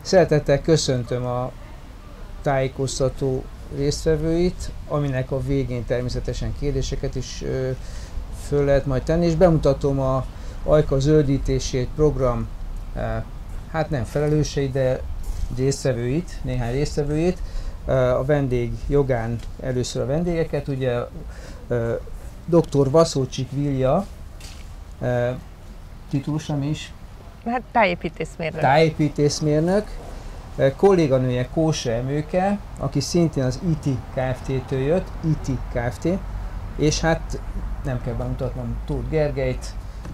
Szeretettel köszöntöm a tájékoztató résztvevőit, aminek a végén természetesen kérdéseket is föl lehet majd tenni, és bemutatom a Ajka zöldítését program, hát nem felelőseit, de résztvevőit, néhány résztvevőit. A vendég jogán először a vendégeket, ugye dr. Vaszócsik Vilja, titulusa mi is? Hát tájépítészmérnök. Tájépítészmérnök, kolléganője Kósa Emőke, aki szintén az IT Kft-től jött, IT Kft. És hát nem kell bemutatnom Tóth Gergelyt,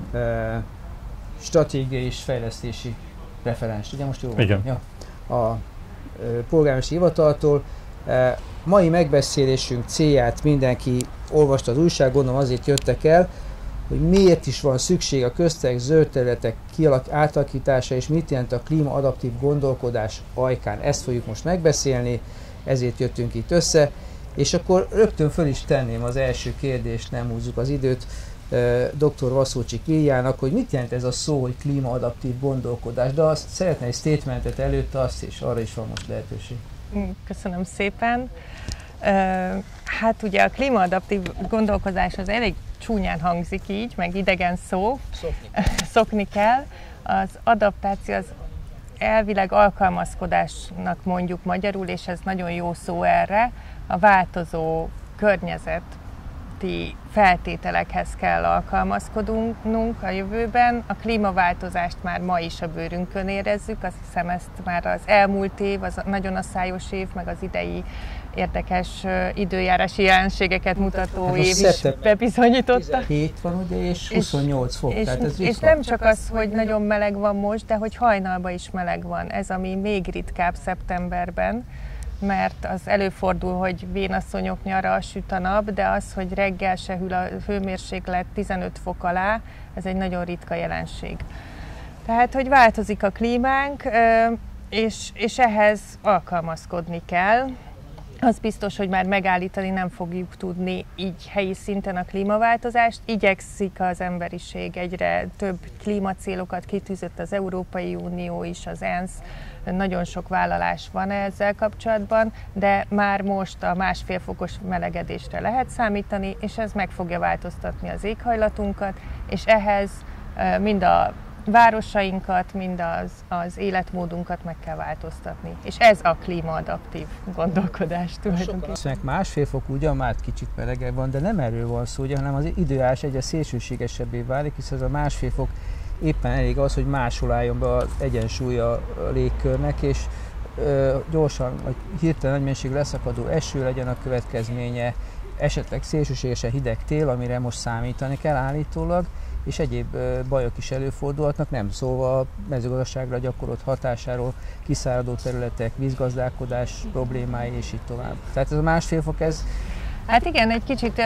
stratégiai és fejlesztési referens. Ugye most jól Igen. Ja, a polgármesteri hivataltól. Mai megbeszélésünk célját mindenki olvasta az újság, gondolom azért jöttek el, hogy miért is van szükség a közterek zöld területek átalakítása, és mit jelent a klímaadaptív gondolkodás Ajkán. Ezt fogjuk most megbeszélni, ezért jöttünk itt össze, és akkor rögtön föl is tenném az első kérdést, nem húzzuk az időt, dr. Vaszócsik Viljának, hogy mit jelent ez a szó, hogy klímaadaptív gondolkodás, de azt szeretne egy statementet előtte, azt is, arra is van most lehetőség. Köszönöm szépen. Hát ugye a klímaadaptív gondolkozás az elég csúnyán hangzik így, meg idegen szó. Szokni kell. Az adaptáció az elvileg alkalmazkodásnak mondjuk magyarul, és ez nagyon jó szó erre. A változó környezeti feltételekhez kell alkalmazkodnunk a jövőben. A klímaváltozást már ma is a bőrünkön érezzük, azt hiszem ezt már az elmúlt év, az nagyon asszályos év, meg az idei érdekes időjárási jelenségeket mutató év is bebizonyította. 17 van ugye, és 28 fok. És nem csak az, hogy nagyon meleg van most, de hogy hajnalban is meleg van. Ez, ami még ritkább szeptemberben, mert az előfordul, hogy vénasszonyok nyara, süt a nap, de az, hogy reggel se hűl a hőmérséklet 15 fok alá, ez egy nagyon ritka jelenség. Tehát, hogy változik a klímánk, és ehhez alkalmazkodni kell. Az biztos, hogy már megállítani nem fogjuk tudni így helyi szinten a klímaváltozást. Igyekszik az emberiség, egyre több klímacélokat kitűzött az Európai Unió is, az ENSZ, nagyon sok vállalás van ezzel kapcsolatban, de már most a 1,5 fokos melegedésre lehet számítani, és ez meg fogja változtatni az éghajlatunkat, és ehhez mind a városainkat, mind az életmódunkat meg kell változtatni. És ez a klímaadaptív gondolkodás tulajdonképpen. Szóval 1,5 fok ugyan már kicsit melegebb van, de nem erről van szó, ugye, hanem az időjárás egyre szélsőségesebbé válik, hisz ez a 1,5 fok éppen elég az, hogy máshol álljon be az egyensúly a légkörnek, és gyorsan, vagy hirtelen nagy mennyiségű leszakadó eső legyen a következménye, esetleg szélsőségesen hideg tél, amire most számítani kell állítólag, és egyéb bajok is előfordulhatnak, nem szólva a mezőgazdaságra gyakorolt hatásáról, kiszáradó területek, vízgazdálkodás problémái, és így tovább. Tehát ez a 1,5 fok, ez... Hát igen, egy kicsit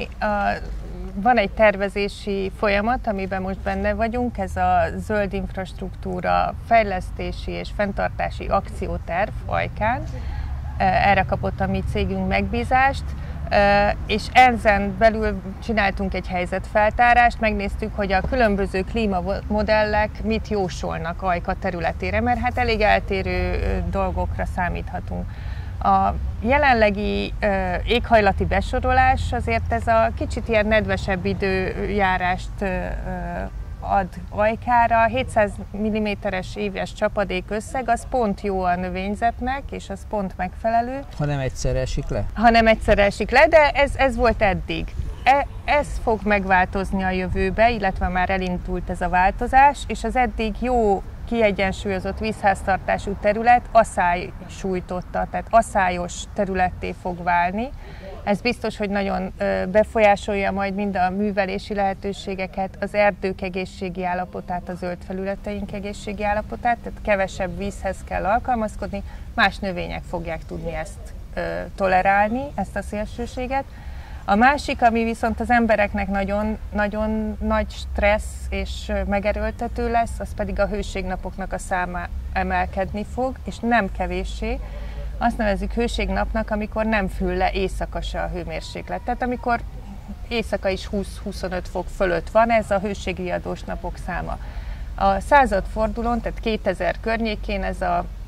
van egy tervezési folyamat, amiben most benne vagyunk, ez a zöld infrastruktúra fejlesztési és fenntartási akcióterv Ajkán. Erre kapott a mi cégünk megbízást, és ezen belül csináltunk egy helyzetfeltárást, megnéztük, hogy a különböző klímamodellek mit jósolnak Ajka területére, mert hát elég eltérő dolgokra számíthatunk. A jelenlegi éghajlati besorolás azért ez a kicsit ilyen nedvesebb időjárást ad Ajkára. 700 mm-es éves csapadék összeg, az pont jó a növényzetnek, és az pont megfelelő. Ha nem egyszer esik le? Ha nem egyszer esik le, de ez volt eddig. Ez fog megváltozni a jövőbe, illetve már elindult ez a változás, és az eddig jó kiegyensúlyozott vízháztartású terület asszály sújtotta, tehát aszályos területté fog válni. Ez biztos, hogy nagyon befolyásolja majd mind a művelési lehetőségeket, az erdők egészségi állapotát, a zöld felületeink egészségi állapotát, tehát kevesebb vízhez kell alkalmazkodni, más növények fogják tudni ezt tolerálni, ezt a szélsőséget. A másik, ami viszont az embereknek nagyon nagy stressz és megerőltető lesz, az pedig a hőségnapoknak a száma emelkedni fog, és nem kevéssé. Azt nevezzük hőségnapnak, amikor nem fül le éjszaka se a hőmérséklet. Tehát amikor éjszaka is 20-25 fok fölött van, ez a hőségriadós napok száma. A századfordulón, tehát 2000 környékén ez a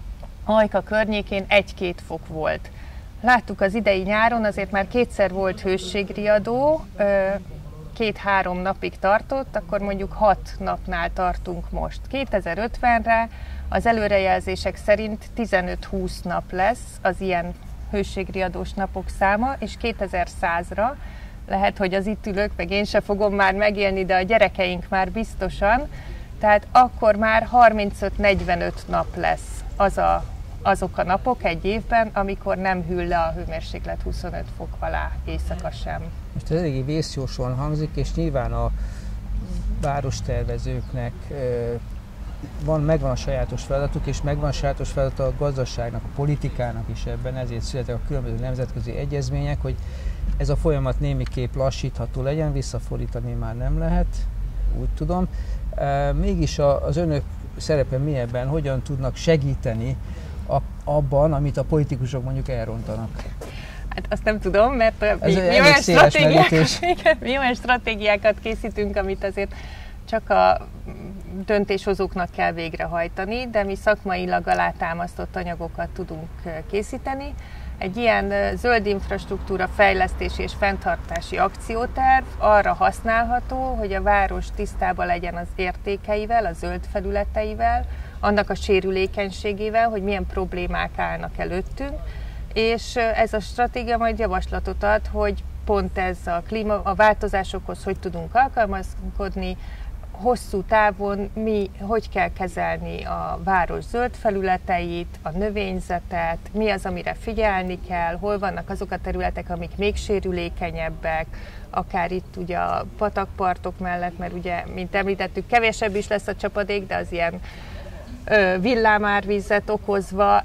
Ajka környékén 1-2 fok volt. Láttuk az idei nyáron, azért már 2-szer volt hőségriadó, 2-3 napig tartott, akkor mondjuk 6 napnál tartunk most. 2050-re az előrejelzések szerint 15-20 nap lesz az ilyen hőségriadós napok száma, és 2100-ra lehet, hogy az itt ülők, meg én se fogom már megélni, de a gyerekeink már biztosan, tehát akkor már 35-45 nap lesz azok a napok egy évben, amikor nem hűl le a hőmérséklet 25 fok alá éjszaka sem. Most ez eléggé vészjóslóan hangzik, és nyilván a várostervezőknek megvan a sajátos feladatuk, és megvan a sajátos feladata a gazdaságnak, a politikának is ebben, ezért születtek a különböző nemzetközi egyezmények, hogy ez a folyamat némiképp lassítható legyen, visszafordítani már nem lehet, úgy tudom. Mégis az önök szerepe mi ebben, hogyan tudnak segíteni abban, amit a politikusok mondjuk elrontanak? Hát azt nem tudom, mert mi olyan stratégiákat készítünk, amit azért csak a döntéshozóknak kell végrehajtani, de mi szakmailag alátámasztott anyagokat tudunk készíteni. Egy ilyen zöld infrastruktúra fejlesztési és fenntartási akcióterv arra használható, hogy a város tisztában legyen az értékeivel, a zöld felületeivel, annak a sérülékenységével, hogy milyen problémák állnak előttünk, és ez a stratégia majd javaslatot ad, hogy pont ez a változásokhoz hogy tudunk alkalmazkodni, hosszú távon hogy kell kezelni a város zöld felületeit, a növényzetet, mi az, amire figyelni kell, hol vannak azok a területek, amik még sérülékenyebbek, akár itt ugye a patakpartok mellett, mert ugye, mint említettük, kevesebb is lesz a csapadék, de az ilyen villámárvizet okozva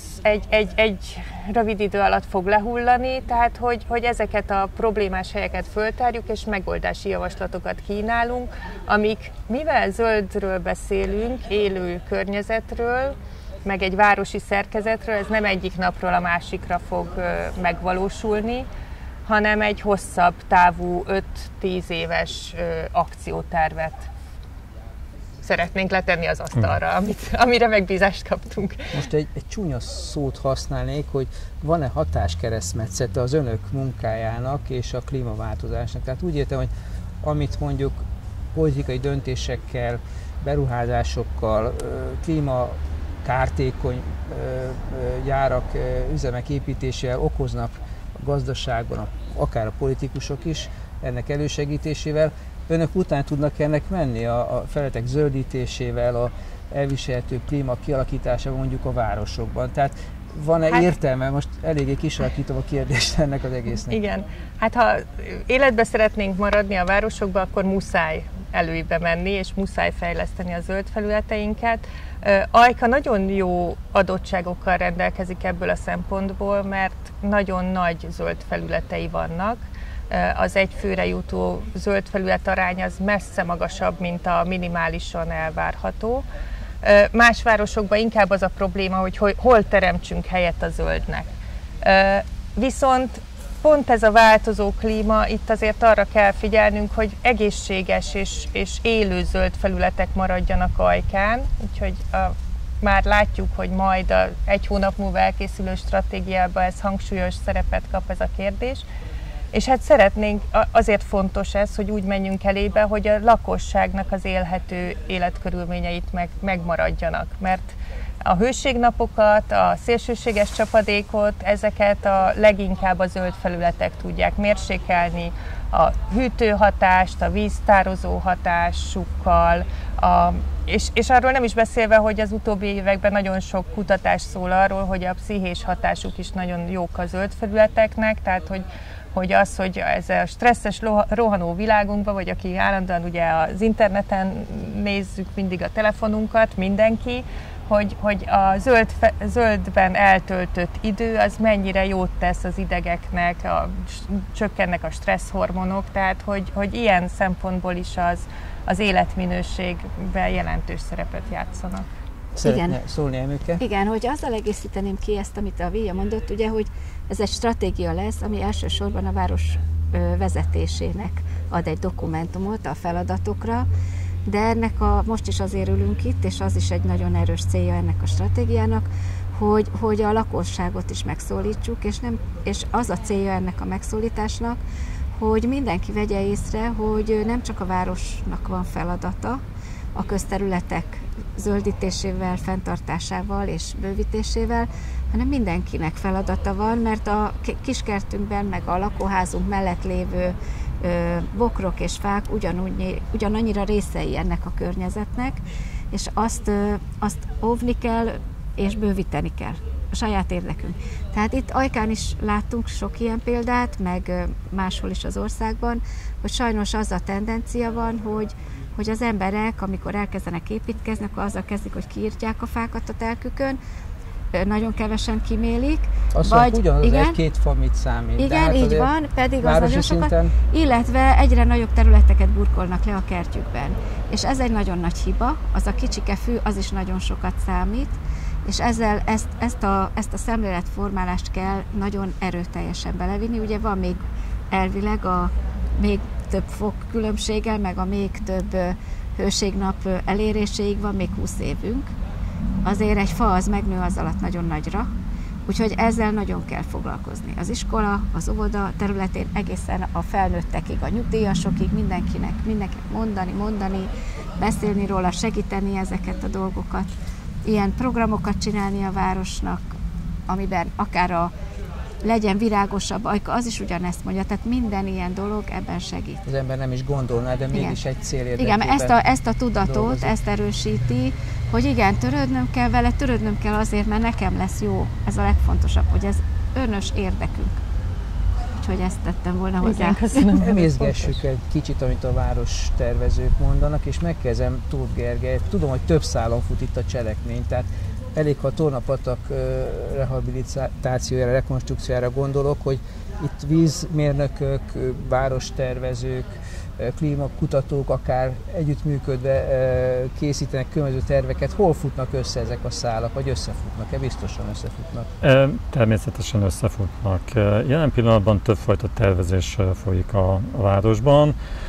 egy rövid idő alatt fog lehullani, tehát hogy ezeket a problémás helyeket föltárjuk, és megoldási javaslatokat kínálunk, amik, mivel zöldről beszélünk, élő környezetről, meg egy városi szerkezetről, ez nem egyik napról a másikra fog megvalósulni, hanem egy hosszabb távú 5-10 éves akciótervet szeretnénk letenni az asztalra, amire megbízást kaptunk. Most egy csúnya szót használnék, hogy van-e hatáskeresztmetszete az önök munkájának és a klímaváltozásnak. Tehát úgy értem, hogy amit mondjuk politikai döntésekkel, beruházásokkal, klímakártékony gyárak, üzemek építésével okoznak a gazdaságban, akár a politikusok is, ennek elősegítésével, önök után tudnak ennek menni a felületek zöldítésével, a elviselhető klíma kialakításával mondjuk a városokban. Tehát van-e értelme? Most eléggé kisalakítom a kérdést ennek az egésznek. Igen. Hát ha életbe szeretnénk maradni a városokban, akkor muszáj előbe menni, és muszáj fejleszteni a zöld felületeinket. Ajka nagyon jó adottságokkal rendelkezik ebből a szempontból, mert nagyon nagy zöld felületei vannak. Az egy főre jutó zöld felület arány az messze magasabb, mint a minimálisan elvárható. Más városokban inkább az a probléma, hogy hol teremtsünk helyet a zöldnek. Viszont pont ez a változó klíma, itt azért arra kell figyelnünk, hogy egészséges és élő zöld felületek maradjanak Ajkán, úgyhogy már látjuk, hogy majd egy hónap múlva elkészülő stratégiában ez hangsúlyos szerepet kap ez a kérdés. És hát szeretnénk, azért fontos ez, hogy úgy menjünk elébe, hogy a lakosságnak az élhető életkörülményeit megmaradjanak, mert a hőségnapokat, a szélsőséges csapadékot, ezeket a leginkább a zöld felületek tudják mérsékelni, a hűtőhatást, a víztározó hatásukkal, és arról nem is beszélve, hogy az utóbbi években nagyon sok kutatás szól arról, hogy a pszichés hatásuk is nagyon jók a zöld felületeknek, tehát hogy ez a stresszes, rohanó világunkban, vagy aki állandóan ugye az interneten nézzük mindig a telefonunkat, mindenki, hogy a zöldben eltöltött idő az mennyire jót tesz az idegeknek, csökkennek a stresszhormonok, tehát hogy ilyen szempontból is az életminőségben jelentős szerepet játszanak. Szeretne szólni Emőke? Igen, hogy azzal egészíteném ki ezt, amit a Vilja mondott, ugye, hogy ez egy stratégia lesz, ami elsősorban a város vezetésének ad egy dokumentumot a feladatokra, de most is azért ülünk itt, és az is egy nagyon erős célja ennek a stratégiának, hogy a lakosságot is megszólítsuk, és az a célja ennek a megszólításnak, hogy mindenki vegye észre, hogy nem csak a városnak van feladata a közterületek zöldítésével, fenntartásával és bővítésével, hanem mindenkinek feladata van, mert a kiskertünkben, meg a lakóházunk mellett lévő bokrok és fák ugyanannyira részei ennek a környezetnek, és azt óvni kell és bővíteni kell. A saját érdekünk. Tehát itt Ajkán is láttunk sok ilyen példát, meg máshol is az országban, hogy sajnos az a tendencia van, hogy az emberek, amikor elkezdenek építkezni, akkor azzal kezdik, hogy kiírtják a fákat a telkükön, nagyon kevesen kimélik. Azt vagy ugyanaz egy-két fa mit számít. Igen, hát így van, pedig az nagyon sokat, szinten... illetve egyre nagyobb területeket burkolnak le a kertjükben. És ez egy nagyon nagy hiba, az a kicsike fű, az is nagyon sokat számít, és ezzel ezt a szemléletformálást kell nagyon erőteljesen belevinni. Ugye van még elvileg a még több fok különbséggel, meg a még több hőségnap eléréséig van még 20 évünk. Azért egy fa az megnő az alatt nagyon nagyra, úgyhogy ezzel nagyon kell foglalkozni. Az iskola, az óvoda területén egészen a felnőttekig, a nyugdíjasokig mindenkinek mondani, beszélni róla, segíteni ezeket a dolgokat, ilyen programokat csinálni a városnak, amiben akár legyen virágosabb Ajka, az is ugyanezt mondja, tehát minden ilyen dolog ebben segít. Az ember nem is gondolná, de mégis egy cél érdekében. Igen, ezt a tudatot, dolgozik. Ezt erősíti, hogy igen, törődnöm kell vele, törődnöm kell azért, mert nekem lesz jó. Ez a legfontosabb, hogy ez önös érdekünk. Úgyhogy ezt tettem volna hozzá. Emészgessük egy kicsit, amit a város tervezők mondanak, és megkezdem Tóth Gergely. Tudom, hogy több szálon fut itt a cselekmény, tehát elég, ha a Tornapatak rehabilitációjára, rekonstrukciójára gondolok, hogy itt vízmérnökök, várostervezők, klímakutatók akár együttműködve készítenek különböző terveket. Hol futnak össze ezek a szálak, vagy összefutnak-e? Biztosan összefutnak. Természetesen összefutnak. Jelen pillanatban többfajta tervezés folyik a városban.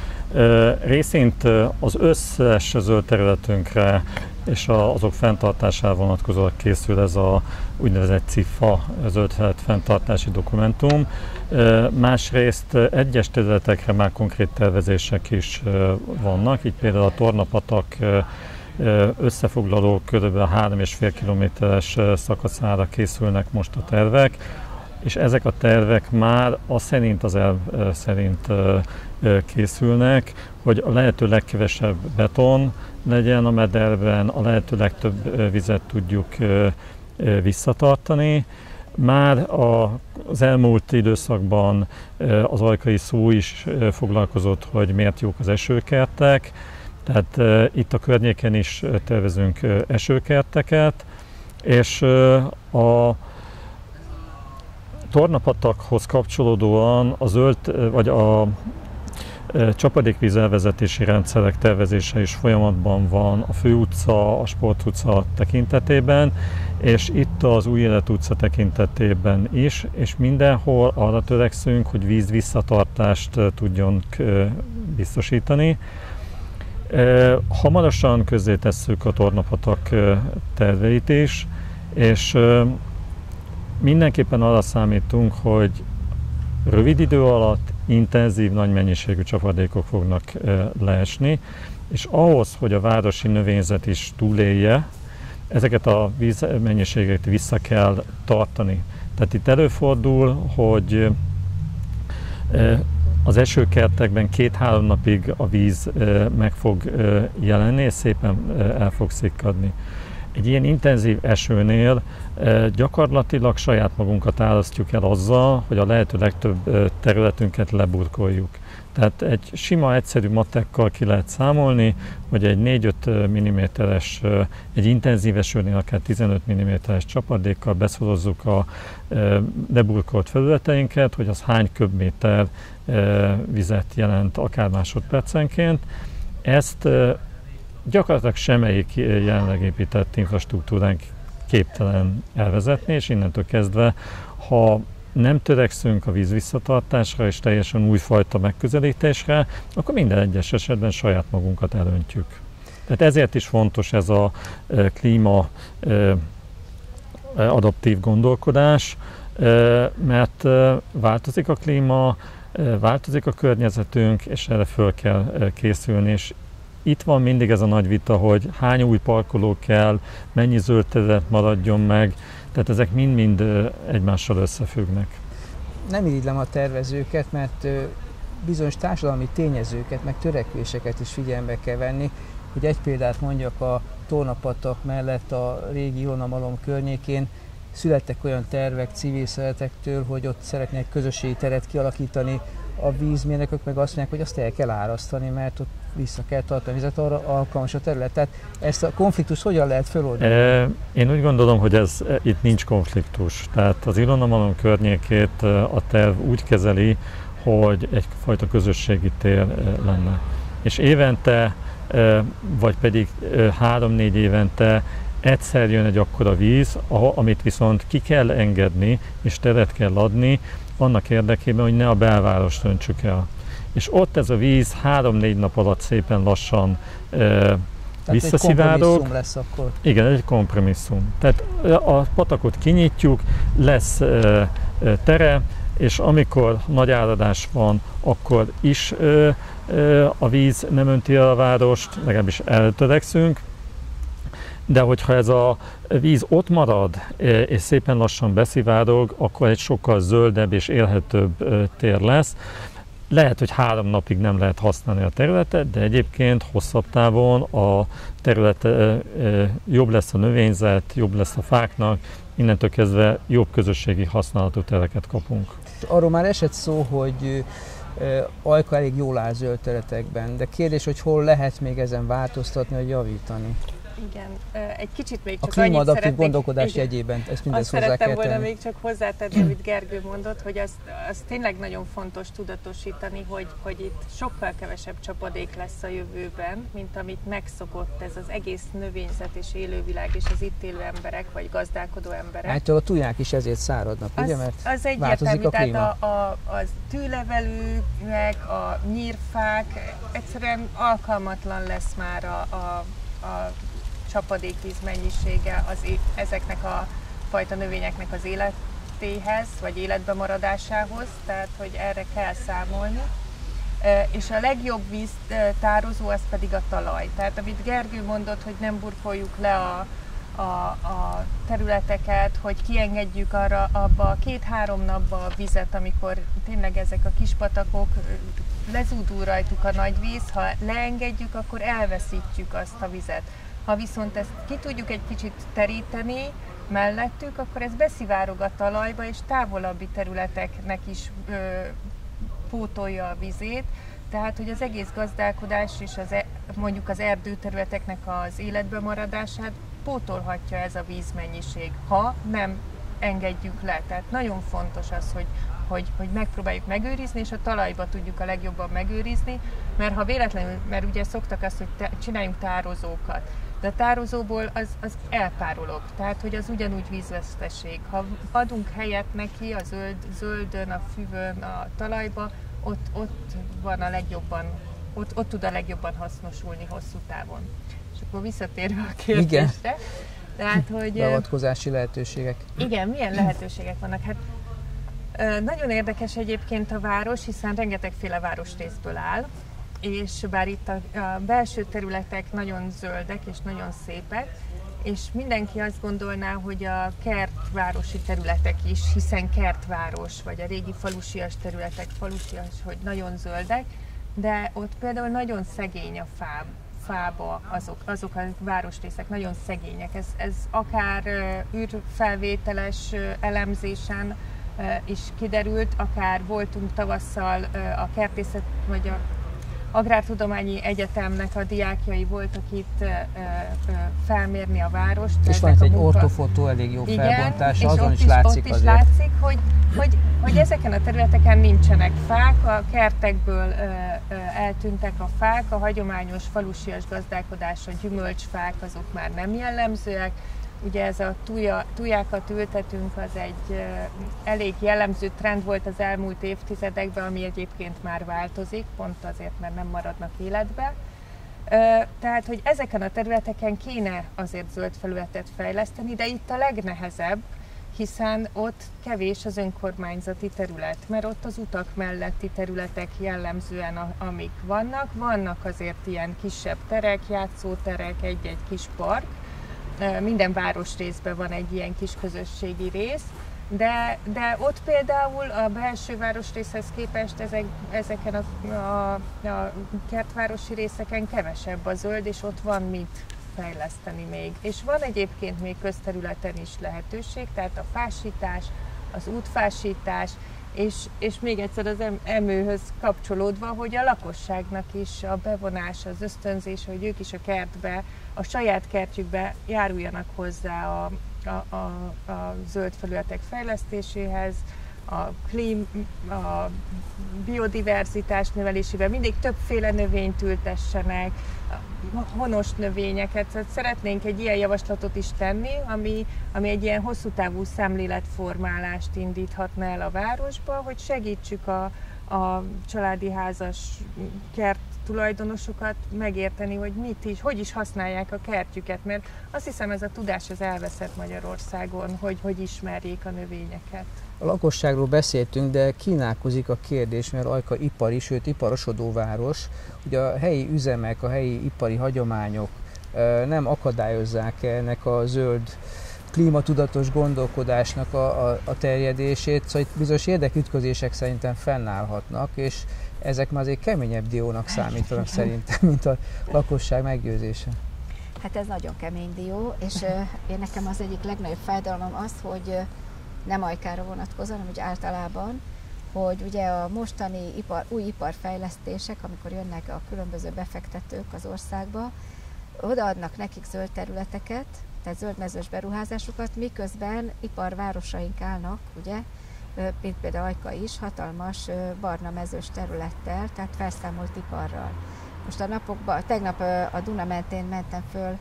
Részint az összes zöld területünkre és azok fenntartására vonatkozóan készül ez a úgynevezett CIFA, zöld terület fenntartási dokumentum. Másrészt egyes területekre már konkrét tervezések is vannak, így például a Tornapatak összefoglaló kb. 3,5 kilométeres szakaszára készülnek most a tervek, és ezek a tervek már az elv szerint készülnek, hogy a lehető legkevesebb beton legyen a mederben, a lehető legtöbb vizet tudjuk visszatartani. Már az elmúlt időszakban az ajkai szó is foglalkozott, hogy miért jók az esőkertek, tehát itt a környéken is tervezünk esőkerteket, és a Tornapatakhoz kapcsolódóan a zöld vagy a csapadékvíz elvezetési rendszerek tervezése is folyamatban van a Főutca, a Sportutca tekintetében, és itt az Új Élet utca tekintetében is, és mindenhol arra törekszünk, hogy víz visszatartást tudjon biztosítani. Hamarosan közzétesszük a Tornapatak terveit is, és mindenképpen arra számítunk, hogy rövid idő alatt intenzív, nagy mennyiségű csapadékok fognak leesni, és ahhoz, hogy a városi növényzet is túlélje, ezeket a vízmennyiségeket vissza kell tartani. Tehát itt előfordul, hogy az esőkertekben 2-3 napig a víz meg fog jelenni, és szépen el fog szikkadni. Egy ilyen intenzív esőnél gyakorlatilag saját magunkat árasztjuk el azzal, hogy a lehető legtöbb területünket leburkoljuk. Tehát egy sima, egyszerű matekkal ki lehet számolni, hogy egy 4-5 mm-es, egy intenzív esőnél akár 15 mm-es csapadékkal beszorozzuk a leburkolt felületeinket, hogy az hány köbméter vizet jelent akár másodpercenként. Ezt gyakorlatilag semmelyik jelenleg épített infrastruktúránk képtelen elvezetni, és innentől kezdve, ha nem törekszünk a víz visszatartásra és teljesen újfajta megközelítésre, akkor minden egyes esetben saját magunkat elöntjük. Tehát ezért is fontos ez a klíma adaptív gondolkodás, mert változik a klíma, változik a környezetünk, és erre föl kell készülni. És itt van mindig ez a nagy vita, hogy hány új parkoló kell, mennyi zöld terület maradjon meg, tehát ezek mind-mind egymással összefüggnek. Nem irigylem a tervezőket, mert bizonyos társadalmi tényezőket, meg törekvéseket is figyelembe kell venni. Hogy egy példát mondjak, a Tornapatak mellett a régi Ilona-malom környékén születtek olyan tervek civil szeretektől, hogy ott szeretnék közösségi teret kialakítani, a vízmérnökök meg azt mondják, hogy azt el kell árasztani, mert ott vissza kell tartani vizet, arra alkalmas a terület. Tehát ezt a konfliktust hogyan lehet feloldani? Én úgy gondolom, hogy itt nincs konfliktus. Tehát az Ilona-malom környékét a terv úgy kezeli, hogy egyfajta közösségi tér lenne. És évente, vagy pedig 3-4 évente egyszer jön egy akkora víz, amit viszont ki kell engedni, és teret kell adni, annak érdekében, hogy ne a belvárost öntsük el. És ott ez a víz 3-4 nap alatt szépen lassan visszaszivárog. Egy kompromisszum lesz akkor. Igen, egy kompromisszum. Tehát a patakot kinyitjuk, lesz tere, és amikor nagy áradás van, akkor is a víz nem önti el a várost, legalábbis eltörekszünk. De hogyha ez a víz ott marad, és szépen lassan beszivárog, akkor egy sokkal zöldebb és élhetőbb tér lesz. Lehet, hogy 3 napig nem lehet használni a területet, de egyébként hosszabb távon a terület jobb lesz a növényzet, jobb lesz a fáknak, innentől kezdve jobb közösségi használatú tereket kapunk. Arról már esett szó, hogy Ajka elég jól áll zöld területekben, de kérdés, hogy hol lehet még ezen változtatni, vagy javítani? Igen, egy kicsit még csak a klímaadaptív gondolkodás igen, jegyében ezt mindezt hozzá kell tenni. Azt szerettem volna még csak hozzátenni, amit Gergő mondott, hogy az tényleg nagyon fontos tudatosítani, hogy itt sokkal kevesebb csapadék lesz a jövőben, mint amit megszokott ez az egész növényzet és élővilág és az itt élő emberek, vagy gazdálkodó emberek. Hát a tuják is ezért száradnak, ugye? Mert az egyértelmű, tehát a tűlevelőnek, a nyírfák egyszerűen alkalmatlan lesz már a csapadékvíz mennyisége ezeknek a fajta növényeknek az életéhez, vagy életbe maradásához, tehát hogy erre kell számolni. És a legjobb víztározó az pedig a talaj. Tehát amit Gergő mondott, hogy nem burkoljuk le a területeket, hogy kiengedjük abba a 2-3 napba a vizet, amikor tényleg ezek a kis patakok, lezúdul rajtuk a nagy víz, ha leengedjük, akkor elveszítjük azt a vizet. Ha viszont ezt ki tudjuk egy kicsit teríteni mellettük, akkor ez beszivárog a talajba, és távolabbi területeknek is pótolja a vizét. Tehát, hogy az egész gazdálkodás és mondjuk az erdőterületeknek az életbe maradását pótolhatja ez a vízmennyiség, ha nem engedjük le. Tehát nagyon fontos az, hogy megpróbáljuk megőrizni, és a talajba tudjuk a legjobban megőrizni, mert ha véletlenül, mert ugye szoktak azt, hogy csináljunk tározókat, de a tározóból az elpárolog, tehát hogy az ugyanúgy vízveszteség. Ha adunk helyet neki a zöldön, a füvön, a talajba, ott van a legjobban, ott tud a legjobban hasznosulni hosszú távon. És akkor visszatérve a kérdésre. Igen. Tehát, hogy beavatkozási lehetőségek. Igen, milyen lehetőségek vannak? Hát nagyon érdekes egyébként a város, hiszen rengetegféle városrészből áll, és bár itt a belső területek nagyon zöldek és nagyon szépek, és mindenki azt gondolná, hogy a kertvárosi területek is, hiszen kertváros, vagy a régi falusias területek falusias, hogy nagyon zöldek, de ott például nagyon szegény a fába azok a városrészek, nagyon szegények. Ez akár űrfelvételes elemzésen is kiderült, akár voltunk tavasszal a kertészet, vagy a Agrártudományi Egyetemnek a diákjai voltak itt felmérni a várost. És van itt egy ortofotó elég jó felbontása, azon is látszik ott is látszik, hogy ezeken a területeken nincsenek fák, a kertekből eltűntek a fák, a hagyományos falusias gazdálkodás, a gyümölcsfák azok már nem jellemzőek. Ugye ez a tujákat ültetünk, az egy elég jellemző trend volt az elmúlt évtizedekben, ami egyébként már változik, pont azért, mert nem maradnak életbe. Tehát, hogy ezeken a területeken kéne azért zöld felületet fejleszteni, de itt a legnehezebb, hiszen ott kevés az önkormányzati terület, mert ott az utak melletti területek jellemzően, amik vannak. Vannak azért ilyen kisebb terek, játszóterek, egy-egy kis park. Minden városrészben van egy ilyen kis közösségi rész, de ott például a belső városrészhez képest ezeken a kertvárosi részeken kevesebb a zöld, és ott van mit fejleszteni még. És van egyébként még közterületen is lehetőség, tehát a fásítás, az útfásítás, és még egyszer az emőhöz kapcsolódva, hogy a lakosságnak is a bevonás, az ösztönzés, hogy ők is a kertbe, a saját kertjükbe járuljanak hozzá a zöld felületek fejlesztéséhez, a biodiverzitás növelésében, mindig többféle növényt ültessenek, honos növényeket. Tehát szeretnénk egy ilyen javaslatot is tenni, ami egy ilyen hosszú távú szemléletformálást indíthatna el a városba, hogy segítsük a családi házas kert tulajdonosokat megérteni, hogy hogy is használják a kertjüket, mert azt hiszem ez a tudás az elveszett Magyarországon, hogy ismerjék a növényeket. A lakosságról beszéltünk, de kínálkozik a kérdés, mert Ajka ipari, sőt iparosodó város, ugye a helyi üzemek, a helyi ipari hagyományok nem akadályozzák ennek a zöld klímatudatos gondolkodásnak a terjedését, szóval itt bizonyos érdekütközések szerintem fennállhatnak, és ezek már azért keményebb diónak számítanak szerintem, mint a lakosság meggyőzése. Hát ez nagyon kemény dió, és nekem az egyik legnagyobb fájdalmam az, hogy nem Ajkára vonatkozóan, hanem úgy általában, hogy ugye a mostani új iparfejlesztések, amikor jönnek a különböző befektetők az országba, odaadnak nekik zöld területeket, tehát zöldmezős beruházásokat, miközben iparvárosaink állnak, ugye, mint például Ajka is, hatalmas barna mezős területtel, tehát felszámolt iparral. Most a napokban, tegnap a Duna mentén mentem föl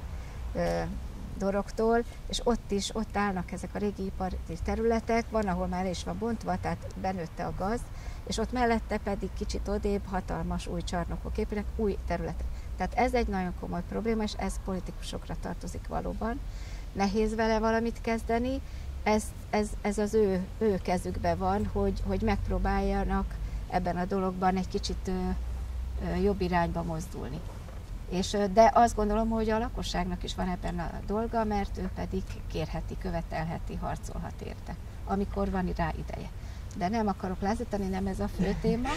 Dorogtól, és ott állnak ezek a régi ipari területek, van, ahol már is van bontva, tehát benőtte a gaz, és ott mellette pedig kicsit odébb hatalmas új csarnokok épülnek, új területek. Tehát ez egy nagyon komoly probléma, és ez politikusokra tartozik valóban. Nehéz vele valamit kezdeni, ez az ő kezükben van, hogy megpróbáljanak ebben a dologban egy kicsit jobb irányba mozdulni. De azt gondolom, hogy a lakosságnak is van ebben a dolga, mert ő pedig kérheti, követelheti, harcolhat érte, amikor van rá ideje. De nem akarok lázítani, nem ez a fő téma.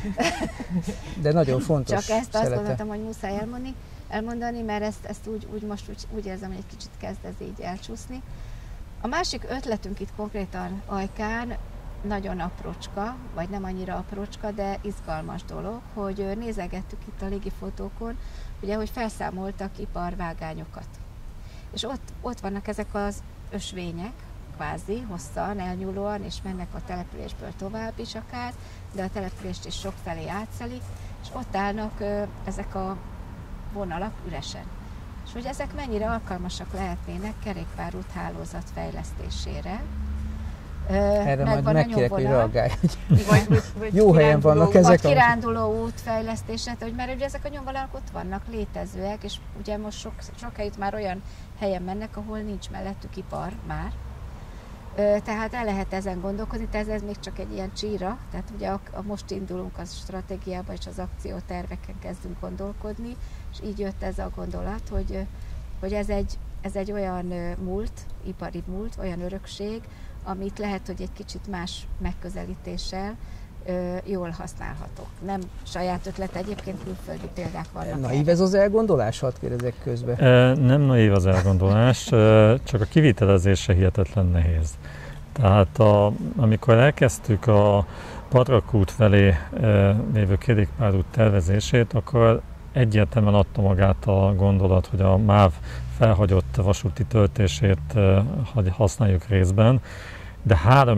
De nagyon fontos. Csak ezt azt gondoltam, hogy muszáj elmondani, mert ezt úgy érzem, hogy egy kicsit kezd ez így elcsúszni. A másik ötletünk itt konkrétan Ajkán nagyon aprócska, vagy nem annyira aprócska, de izgalmas dolog, hogy nézegettük itt a légifotókon, ugye, hogy felszámoltak iparvágányokat. És ott vannak ezek az ösvények, kvázi, hosszan, elnyúlóan, és mennek a településből tovább is akár, de a települést is sokfelé átszeli, és ott állnak ezek a vonalak üresen. És hogy ezek mennyire alkalmasak lehetnének kerékpárút hálózat fejlesztésére. Erre majd megkérek, hogy reagálj. Vagy jó helyen vannak ezek a kiránduló út fejlesztése, mert ugye ezek a nyomvonalak ott vannak, létezőek, és ugye most sok helyütt már olyan helyen mennek, ahol nincs mellettük ipar már. Tehát el lehet ezen gondolkodni, tehát ez még csak egy ilyen csíra, tehát ugye most indulunk a stratégiába és az akcióterveken kezdünk gondolkodni, és így jött ez a gondolat, hogy ez egy olyan ipari múlt, olyan örökség, amit lehet, hogy egy kicsit más megközelítéssel jól használhatók. Nem saját ötlet, egyébként külföldi példák vannak. Naív ez az elgondolás, hadd kérdezek közbe? Nem naív az elgondolás, csak a kivitelezése hihetetlen nehéz. Tehát amikor elkezdtük a Patrakút felé lévő kerékpárút tervezését, akkor egyértelműen adta magát a gondolat, hogy a MÁV felhagyott vasúti töltését használjuk részben, de 3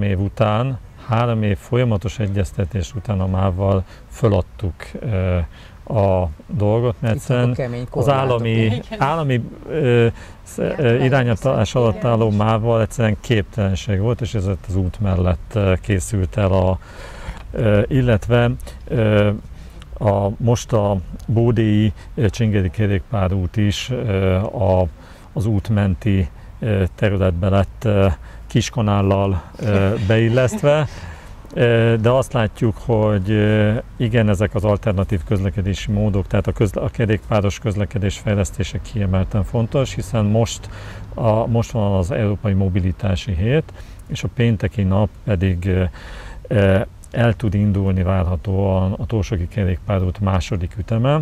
év folyamatos egyeztetés után a MÁV-val föladtuk a dolgot, mert egyszerűen az állami irányítás alatt álló MÁV-val egyszerűen képtelenség volt, és ez az út mellett készült el illetve Most a bódélyi Csingeri kerékpárút is az útmenti területbe lett kiskanállal beillesztve, de azt látjuk, hogy igen, ezek az alternatív közlekedési módok, tehát a kerékpáros közlekedés fejlesztése kiemelten fontos, hiszen most van az Európai Mobilitási Hét, és a pénteki nap pedig el tud indulni várhatóan a Torsóki kerékpárút második üteme,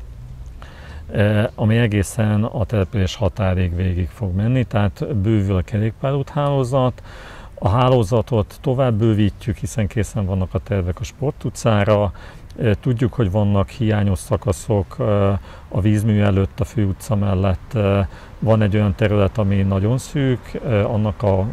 ami egészen a település határig végig fog menni, tehát bővül a kerékpárút hálózat. A hálózatot tovább bővítjük, hiszen készen vannak a tervek a Sportutcára. Tudjuk, hogy vannak hiányos szakaszok a vízmű előtt, a főutca mellett. Van egy olyan terület, ami nagyon szűk, annak az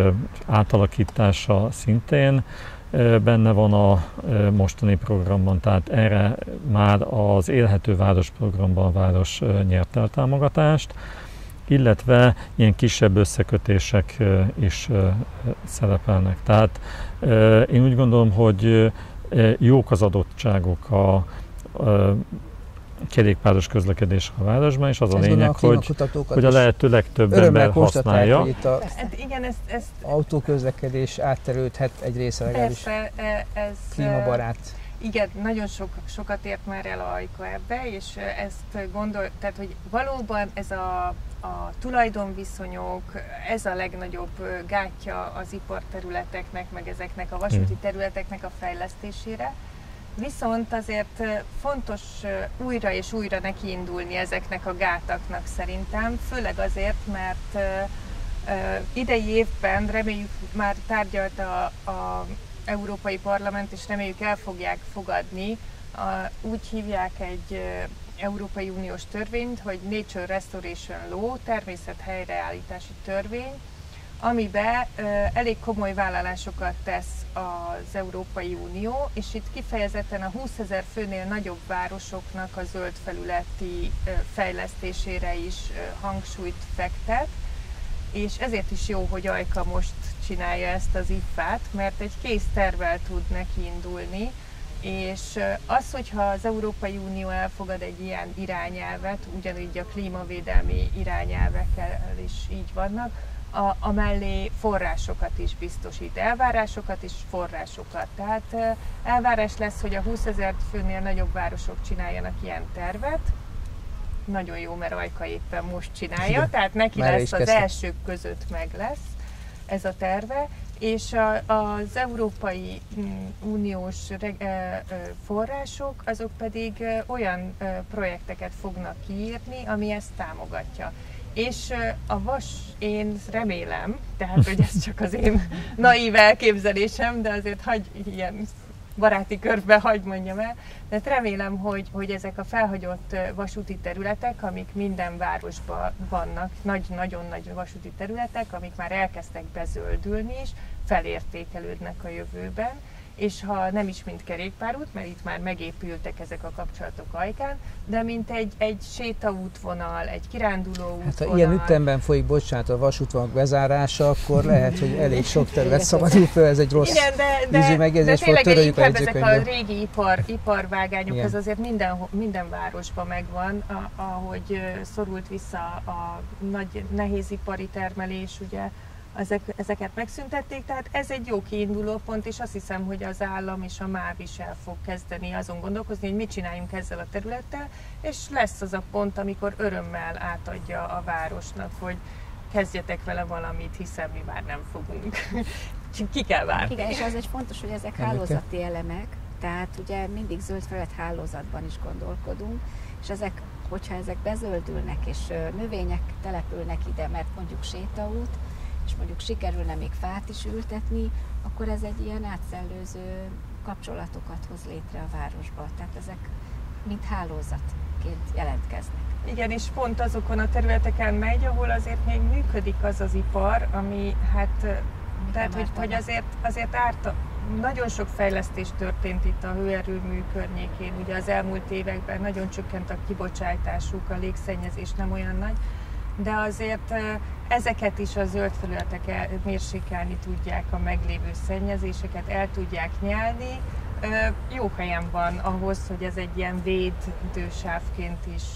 átalakítása szintén benne van a mostani programban, tehát erre már az Élhető Város programban a város nyert el támogatást, illetve ilyen kisebb összekötések is szerepelnek. Tehát én úgy gondolom, hogy jók az adottságok a kerékpáros közlekedés a városban, és az a lényeg, hogy a lehető legtöbb ember használja. Hogy itt ezt autóközlekedés átterülhet egy része legalábbis klímabarát. Igen, nagyon sokat ért már el Ajka ebbe, és ezt tehát hogy valóban ez a tulajdonviszonyok, ez a legnagyobb gátja az iparterületeknek, meg ezeknek a vasúti területeknek a fejlesztésére. Viszont azért fontos újra és újra nekiindulni ezeknek a gátaknak szerintem, főleg azért, mert idei évben reméljük már tárgyalta a Európai Parlament, és reméljük el fogják fogadni, úgy hívják egy Európai Uniós törvényt, hogy Nature Restoration Law, természet helyreállítási törvény, amiben elég komoly vállalásokat tesz az Európai Unió, és itt kifejezetten a 20 000 főnél nagyobb városoknak a zöld felületi fejlesztésére is hangsúlyt fektet, és ezért is jó, hogy Ajka most csinálja ezt az IFA-t, mert egy kész tervvel tud neki indulni, és az, hogyha az Európai Unió elfogad egy ilyen irányelvet, ugyanígy a klímavédelmi irányelvekkel is így vannak, amellé forrásokat is biztosít, elvárásokat és forrásokat. Tehát elvárás lesz, hogy a 20 000 főnél nagyobb városok csináljanak ilyen tervet. Nagyon jó, mert Ajka éppen most csinálja, tehát neki lesz az elsők között meg lesz ez a terve, és az Európai Uniós források azok pedig olyan projekteket fognak kiírni, ami ezt támogatja. És én remélem, tehát hogy ez csak az én naív elképzelésem, de azért ilyen baráti körbe hagy mondjam el, de remélem, hogy ezek a felhagyott vasúti területek, amik minden városban vannak, nagyon nagy vasúti területek, amik már elkezdtek bezöldülni is, felértékelődnek a jövőben, és ha nem is mint kerékpárút, mert itt már megépültek ezek a kapcsolatok Ajkán, de mint egy sétaútvonal, egy kiránduló útvonal. Hát ha ilyen ütemben folyik, bocsánat, a vasútvonalak bezárása, akkor lehet, hogy elég sok terület szabadul fel, ez egy rossz vízű megjegyzés volt, töröljük a jegyzőkönyvből. Ezek a régi iparvágányok, ez azért minden városban megvan, ahogy szorult vissza a nagy nehézipari termelés, ugye, ezeket megszüntették, tehát ez egy jó kiinduló pont, és azt hiszem, hogy az állam és a MÁV is el fog kezdeni azon gondolkozni, hogy mit csináljunk ezzel a területtel, és lesz az a pont, amikor örömmel átadja a városnak, hogy kezdjetek vele valamit, hiszen mi már nem fogunk. Ki kell várni. Igen, és az egy fontos, hogy ezek hálózati elemek, tehát ugye mindig zöld felület hálózatban is gondolkodunk, és hogyha ezek bezöldülnek, és növények települnek ide, mert mondjuk sétaút, és mondjuk sikerülne még fát is ültetni, akkor ez egy ilyen átszellőző kapcsolatokat hoz létre a városba. Tehát ezek mint hálózatként jelentkeznek. Igen, és pont azokon a területeken megy, ahol azért még működik az az ipar, ami tehát hogy azért nagyon sok fejlesztés történt itt a hőerőmű környékén. Ugye az elmúlt években nagyon csökkent a kibocsátásuk, a légszennyezés nem olyan nagy, de azért ezeket is a zöld felületek mérsékelni tudják, a meglévő szennyezéseket el tudják nyelni, Jó helyen van ahhoz, hogy ez egy ilyen védősávként is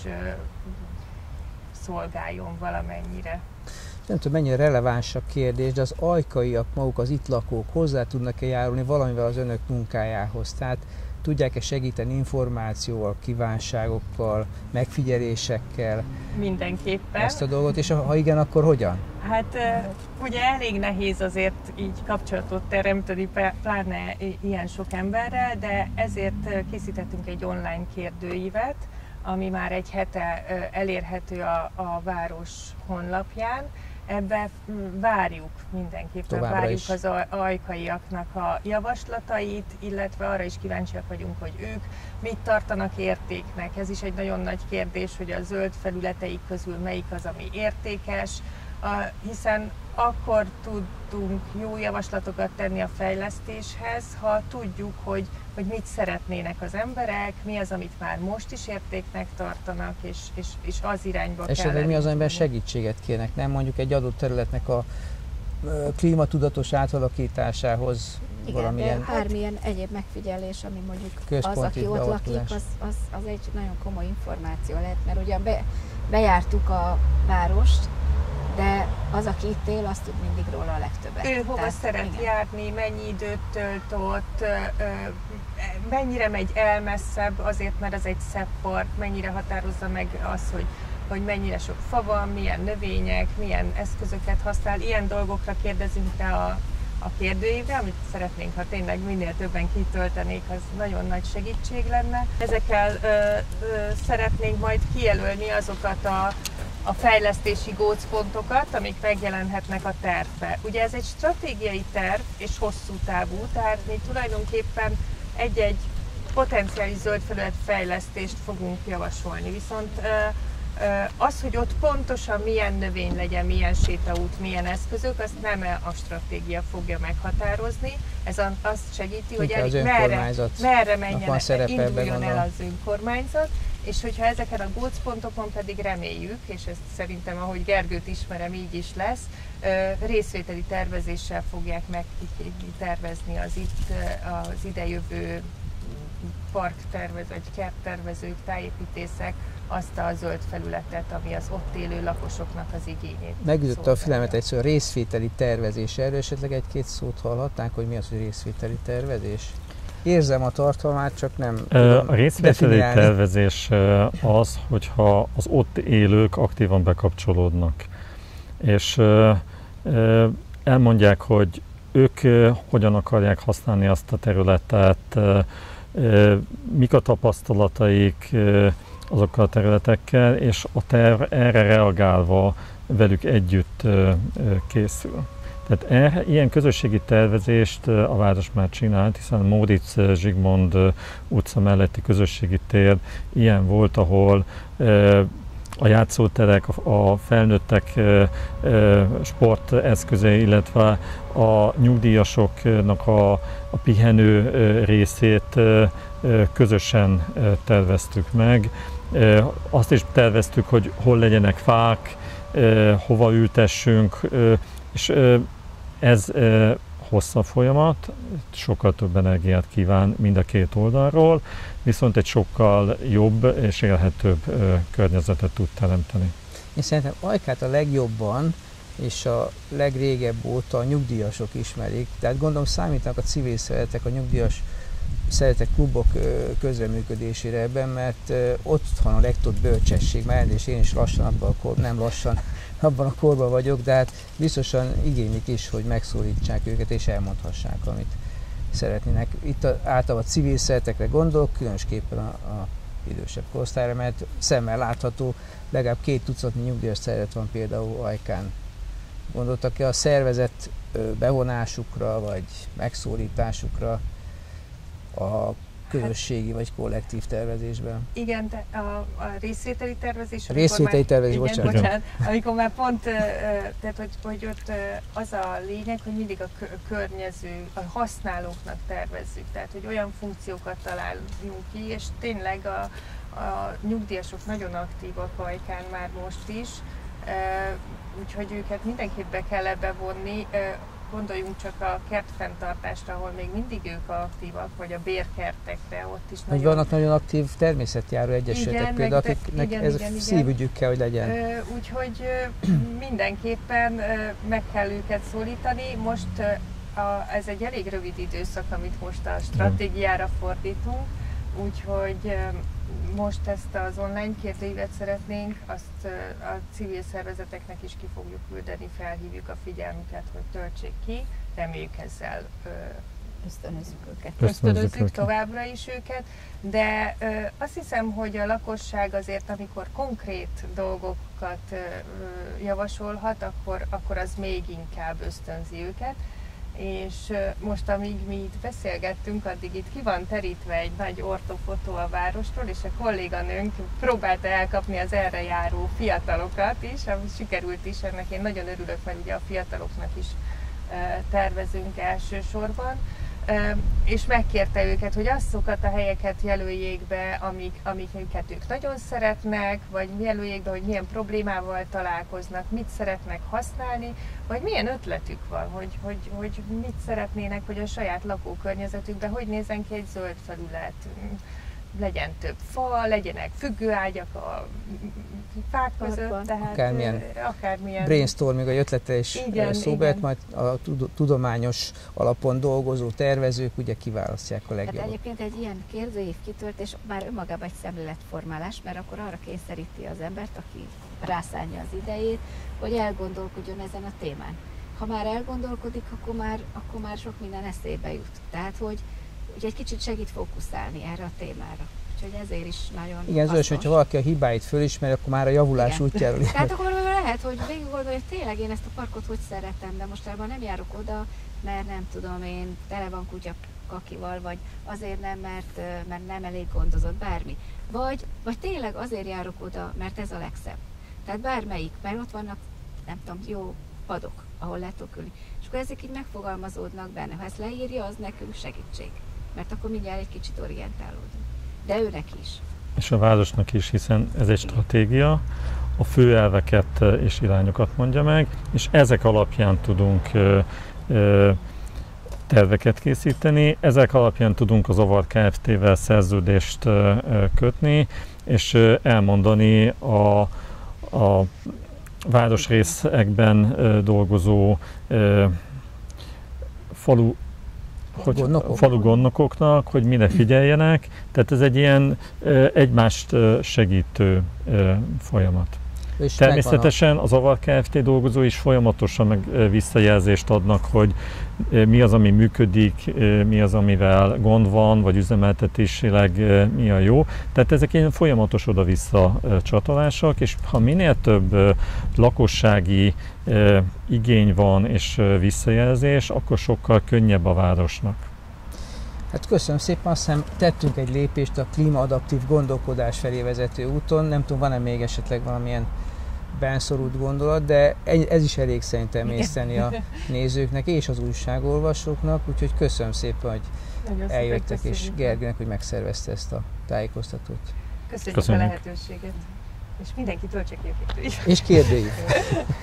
szolgáljon valamennyire. Nem tudom, mennyire releváns a kérdés, de az ajkaiak maguk, az itt lakók hozzá tudnak-e járulni valamivel az önök munkájához? Tehát tudják-e segíteni információval, kívánságokkal, megfigyelésekkel? Mindenképpen. Ezt a dolgot, és ha igen, akkor hogyan? Hát ugye elég nehéz azért így kapcsolatot teremteni, pláne ilyen sok emberrel, de ezért készítettünk egy online kérdőívet, ami már egy hete elérhető a város honlapján. Ebben várjuk mindenképpen, továbbra várjuk is az ajkaiaknak a javaslatait, illetve arra is kíváncsiak vagyunk, hogy ők mit tartanak értéknek. Ez is egy nagyon nagy kérdés, hogy a zöld felületeik közül melyik az, ami értékes, hiszen akkor tudunk jó javaslatokat tenni a fejlesztéshez, ha tudjuk, hogy mit szeretnének az emberek, mi az, amit már most is értéknek tartanak, és az irányba kell. Esetleg mi az, amiben segítséget kérnek, nem mondjuk egy adott területnek a klímatudatos átalakításához? Igen, valamilyen... de bármilyen egyéb megfigyelés, ami mondjuk központi az, aki ott lakik, az egy nagyon komoly információ lehet, mert ugyan bejártuk a várost, de az, aki itt él, azt tud mindig róla a legtöbbet. Ő hova szeret járni, mennyi időt tölt ott, mennyire megy el messzebb, azért mert ez egy szebb park, mennyire határozza meg az, hogy mennyire sok fa van, milyen növények, milyen eszközöket használ. Ilyen dolgokra kérdezünk rá a kérdőívre, amit szeretnénk, ha tényleg minél többen kitöltenék, az nagyon nagy segítség lenne. Ezekkel szeretnénk majd kijelölni azokat a fejlesztési gócpontokat, amik megjelenhetnek a tervbe. Ugye ez egy stratégiai terv és hosszú távú, tehát mi tulajdonképpen egy-egy potenciális zöld felület fejlesztést fogunk javasolni. Viszont az, hogy ott pontosan milyen növény legyen, milyen sétaút, milyen eszközök, azt nem a stratégia fogja meghatározni. Ez azt segíti, hogy merre menjen, induljon el az önkormányzat, és hogyha ezeken a gócpontokon pedig reméljük, és ezt szerintem, ahogy Gergőt ismerem, így is lesz, részvételi tervezéssel fogják megtervezni az idejövő parktervezők, vagy kerttervezők, tájépítészek azt a zöld felületet, ami az ott élő lakosoknak az igényét. Megütötte a fülemet egyszer, a részvételi tervezés. Erről esetleg egy-két szót hallhatnánk, hogy mi az, hogy részvételi tervezés? Érzem a tartalmát, csak nem tudom a részvételi tervezés az, hogyha az ott élők aktívan bekapcsolódnak, és elmondják, hogy ők hogyan akarják használni azt a területet, mik a tapasztalataik azokkal a területekkel, és a terv erre reagálva velük együtt készül. Tehát ilyen közösségi tervezést a város már csinált, hiszen a Móricz Zsigmond utca melletti közösségi tér ilyen volt, ahol a játszóterek, a felnőttek sporteszközei, illetve a nyugdíjasoknak a pihenő részét közösen terveztük meg. Azt is terveztük, hogy hol legyenek fák, hova ültessünk, és ez hosszabb folyamat, sokkal több energiát kíván mind a két oldalról, viszont egy sokkal jobb és élhetőbb környezetet tud teremteni. Én szerintem Ajkát a legjobban és a legrégebb óta a nyugdíjasok ismerik, tehát gondolom számítanak a civil szeretek, a nyugdíjas szeretek klubok közreműködésére ebben, mert ott van a legtöbb bölcsesség, mert és én is lassan abban a korban vagyok, de hát biztosan igénylik is, hogy megszólítsák őket és elmondhassák, amit szeretnének. Itt általában a civil szeretekre gondolok, különösképpen a idősebb korosztályra, mert szemmel látható, legalább 2 tucatnyi nyugdíjas szeret van például Ajkán. Gondoltak-e a szervezet bevonásukra vagy megszólításukra a közösségi vagy kollektív tervezésben? Igen, de a részvételi tervezés... Bocsánat. Amikor már pont, tehát hogy ott az a lényeg, hogy mindig a környező, a használóknak tervezzük, tehát hogy olyan funkciókat találunk ki, és tényleg a nyugdíjasok nagyon aktívak Ajkán már most is, úgyhogy őket mindenképp be kell ebbe vonni. gondoljunk csak a kertfenntartásra, ahol még mindig ők aktívak, vagy a bérkertekre, ott is nagyon... Vannak nagyon aktív természetjáró egyesületek például, akiknek ez szívügyük kell, hogy legyen. Úgyhogy mindenképpen meg kell őket szólítani. Most ez egy elég rövid időszak, amit most a stratégiára fordítunk, úgyhogy most ezt az online kérdőívet szeretnénk, azt a civil szervezeteknek is ki fogjuk küldeni, felhívjuk a figyelmüket, hogy töltsék ki, reméljük ezzel ösztönözzük továbbra is őket, de azt hiszem, hogy a lakosság azért, amikor konkrét dolgokat javasolhat, akkor az még inkább ösztönzi őket. És most, amíg mi itt beszélgettünk, addig itt ki van terítve egy nagy ortofotó a városról, és a kolléganőnk próbálta elkapni az erre járó fiatalokat is, ami sikerült is, ennek én nagyon örülök, mert ugye a fiataloknak is tervezünk elsősorban, és megkérte őket, hogy azokat a helyeket jelöljék be, amiket ők nagyon szeretnek, vagy jelöljék be, hogy milyen problémával találkoznak, mit szeretnek használni, vagy milyen ötletük van, hogy mit szeretnének, hogy a saját lakókörnyezetükben hogy nézzen ki egy zöld felület, legyen több fa, legyenek függőágyak a fák között, tehát akármilyen brainstorming, vagy ötlete is szóba jött, majd a tudományos alapon dolgozó tervezők ugye kiválasztják a legjobbat. Hát egyébként egy ilyen kérdőív kitöltés már önmagában egy szemléletformálás, mert akkor arra kényszeríti az embert, aki rászánja az idejét, hogy elgondolkodjon ezen a témán. Ha már elgondolkodik, akkor már sok minden eszébe jut. Tehát, hogy egy kicsit segít fókuszálni erre a témára. Úgyhogy ezért is nagyon igen, hasznos. Hogyha valaki a hibáit fölismeri, akkor már a javulás útjáról. Tehát akkor lehet, hogy végig gondolja, hogy tényleg én ezt a parkot hogy szeretem, de mostában nem járok oda, mert nem tudom én, tele van kutya kakival, vagy azért nem, mert nem elég gondozott, bármi. Vagy tényleg azért járok oda, mert ez a legszebb. Tehát bármelyik, mert ott vannak, nem tudom, jó padok, ahol le tudok ülni. És akkor ezek így megfogalmazódnak benne. Ha ezt leírja, az nekünk segítség. Mert akkor mindjárt egy kicsit orientálódunk. De őnek is. És a városnak is, hiszen ez egy stratégia, a fő elveket és irányokat mondja meg, és ezek alapján tudunk terveket készíteni, ezek alapján tudunk az Avar Kft-vel szerződést kötni, és elmondani a városrészekben dolgozó falu gondnokoknak, hogy mire figyeljenek. Tehát ez egy ilyen egymást segítő folyamat. És természetesen az Avar Kft. Dolgozói is folyamatosan meg visszajelzést adnak, hogy mi az, ami működik, mi az, amivel gond van, vagy üzemeltetésileg mi a jó. Tehát ezek ilyen folyamatos oda-vissza csatolások, és ha minél több lakossági igény van és visszajelzés, akkor sokkal könnyebb a városnak. Hát köszönöm szépen, azt hiszem tettünk egy lépést a klímaadaptív gondolkodás felé vezető úton. Nem tudom, van-e még esetleg valamilyen benszorult gondolat, de ez is elég szerintem észreni a nézőknek és az újságolvasóknak, úgyhogy köszönöm szépen, hogy eljöttek, és Gergőnek, hogy megszervezte ezt a tájékoztatót. Köszönjük a lehetőséget, és mindenki töltse ki a kérdőjét. És kérdőjét.